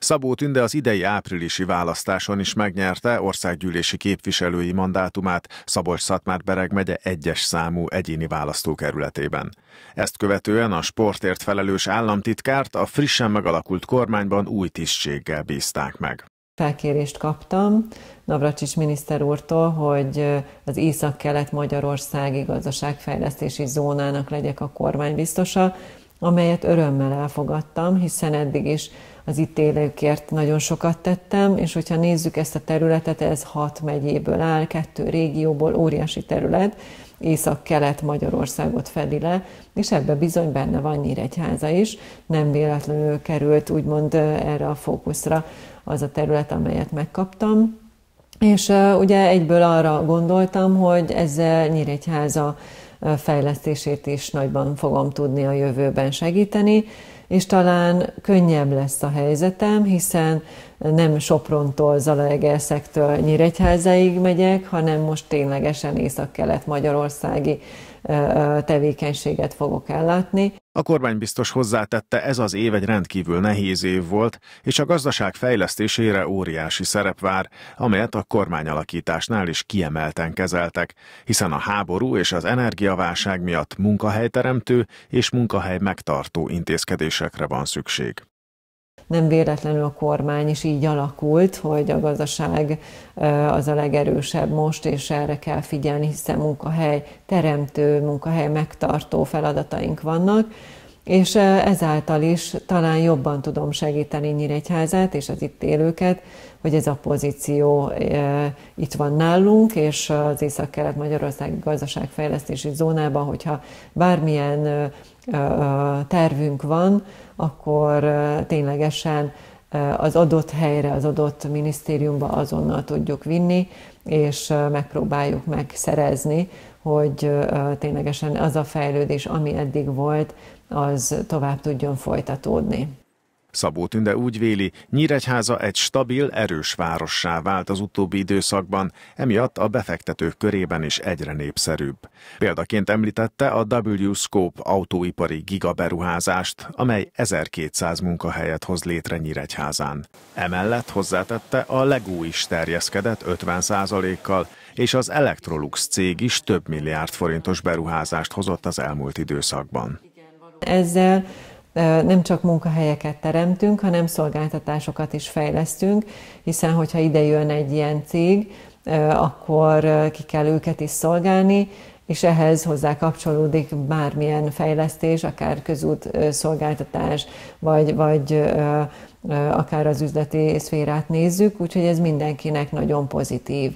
Szabó Tünde az idei áprilisi választáson is megnyerte országgyűlési képviselői mandátumát Szabolcs-Szatmár-Bereg megye 1-es számú egyéni választókerületében. Ezt követően a sportért felelős államtitkárt a frissen megalakult kormányban új tisztséggel bízták meg. Felkérést kaptam Navracsics miniszter úrtól, hogy az Észak-Kelet-Magyarországi gazdaságfejlesztési zónának legyek a kormánybiztosa, amelyet örömmel elfogadtam, hiszen eddig is az itt élőkért nagyon sokat tettem, és hogyha nézzük ezt a területet, ez 6 megyéből áll, 2 régióból, óriási terület, Észak-Kelet-Magyarországot fedi le, és ebben bizony benne van Nyíregyháza is, nem véletlenül került úgymond erre a fókuszra az a terület, amelyet megkaptam. És ugye egyből arra gondoltam, hogy ezzel Nyíregyháza fejlesztését is nagyban fogom tudni a jövőben segíteni, és talán könnyebb lesz a helyzetem, hiszen nem Soprontól, Zalaegerszektől Nyíregyházáig megyek, hanem most ténylegesen észak-kelet-magyarországi tevékenységet fogok ellátni. A kormánybiztos hozzátette, ez az év egy rendkívül nehéz év volt, és a gazdaság fejlesztésére óriási szerep vár, amelyet a kormányalakításnál is kiemelten kezeltek, hiszen a háború és az energiaválság miatt munkahelyteremtő és munkahely megtartó intézkedésekre van szükség. Nem véletlenül a kormány is így alakult, hogy a gazdaság az a legerősebb most, és erre kell figyelni, hiszen munkahely teremtő, munkahely megtartó feladataink vannak, és ezáltal is talán jobban tudom segíteni Nyíregyházát és az itt élőket, hogy ez a pozíció itt van nálunk, és az Észak-Kelet-Magyarországi gazdaságfejlesztési zónában, hogyha bármilyen tervünk van, akkor ténylegesen az adott helyre, az adott minisztériumba azonnal tudjuk vinni, és megpróbáljuk megszerezni, hogy ténylegesen az a fejlődés, ami eddig volt, az tovább tudjon folytatódni. Szabó Tünde úgy véli, Nyíregyháza egy stabil, erős várossá vált az utóbbi időszakban, emiatt a befektetők körében is egyre népszerűbb. Példaként említette a W-Scope autóipari gigaberuházást, amely 1200 munkahelyet hoz létre Nyíregyházán. Emellett hozzátette, a Lego is terjeszkedett 50%-kal, és az Electrolux cég is több milliárd forintos beruházást hozott az elmúlt időszakban. Ezzel nem csak munkahelyeket teremtünk, hanem szolgáltatásokat is fejlesztünk, hiszen hogyha ide jön egy ilyen cég, akkor ki kell őket is szolgálni, és ehhez hozzá kapcsolódik bármilyen fejlesztés, akár közút szolgáltatás, vagy akár az üzleti szférát nézzük, úgyhogy ez mindenkinek nagyon pozitív.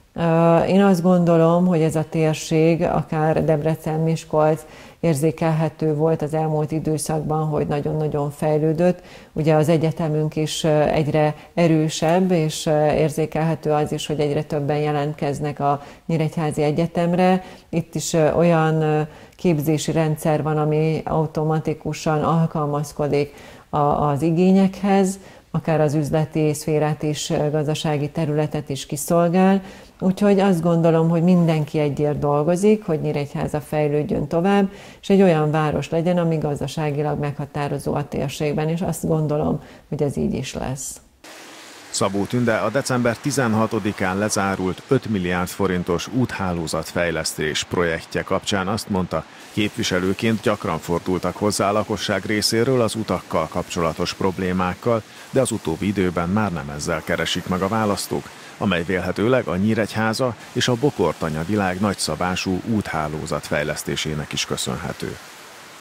Én azt gondolom, hogy ez a térség, akár Debrecen, Miskolc érzékelhető volt az elmúlt időszakban, hogy nagyon-nagyon fejlődött. Ugye az egyetemünk is egyre erősebb, és érzékelhető az is, hogy egyre többen jelentkeznek a Nyíregyházi Egyetemre. Itt is olyan képzési rendszer van, ami automatikusan alkalmazkodik az igényekhez, akár az üzleti szférát is, gazdasági területet is kiszolgál. Úgyhogy azt gondolom, hogy mindenki egyért dolgozik, hogy Nyíregyháza fejlődjön tovább, és egy olyan város legyen, ami gazdaságilag meghatározó a térségben, és azt gondolom, hogy ez így is lesz. Szabó Tünde a december 16-án lezárult 5 milliárd forintos úthálózatfejlesztés projektje kapcsán azt mondta, képviselőként gyakran fordultak hozzá a lakosság részéről az utakkal kapcsolatos problémákkal, de az utóbbi időben már nem ezzel keresik meg a választók, amely vélhetőleg a Nyíregyháza és a Bokortanya világ nagyszabású úthálózat fejlesztésének is köszönhető.